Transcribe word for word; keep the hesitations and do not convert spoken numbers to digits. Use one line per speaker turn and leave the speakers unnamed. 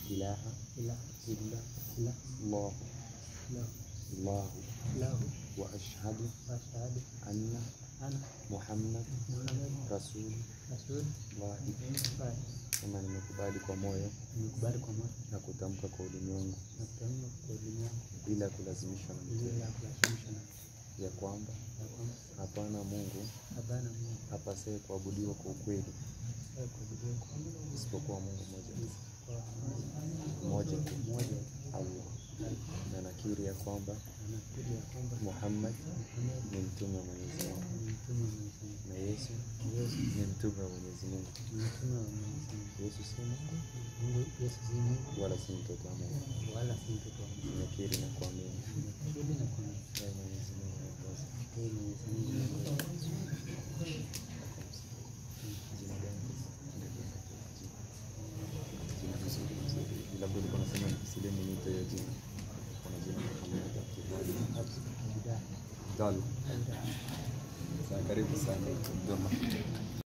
ilaha
ilaha
illa
illa
Allah
Allah
Allah
Allah
wa ashhadu
wa ashhadu
anna
anna
Muhammad
Muhammad
rasul
rasul
Allah.
wa
Kama nimekubali kwa moyo
nimekubali kwa moyo
na kutamka kwa ulimi wangu
na kutamka kwa ulimi wangu
bila kulazimishwa na mtu
bila kulazimishwa na
ya kwamba
ya kwamba
hapana Mungu
hapana Mungu
apasaye kuabudiwa kwa ukweli
apasaye kuabudiwa kwa ukweli
isipokuwa Mungu mmoja tu,
isipokuwa
mmoja tu,
mmoja
Allah. Na nakiri ya kwamba
na nakiri ya kwamba
Muhammad
Muhammad
ni mtume wa Mwenyezi Mungu
ni mtume wa Mwenyezi Mungu
na Yesu
Yesu
ni mtume wa Mwenyezi Mungu.
ni mtume wa Mwenyezi Mungu.
Yesu si Mungu
Mungu Yesu si Mungu
wala si mtoto wa Mungu.
wala si mtoto wa Mungu.
Nakiri na kuamini
Nakiri na kuamini
ya Mwenyezi Mungu mwokozi.
Ee Mwenyezi Mungu mwokozi.
Jina gani? Jina vizuri vizuri. Labda ulikuwa unasema nikisilimu niite ya jina. Kuna jina Muhammad Abdullah. Dalu. Karibu sana Dodoma.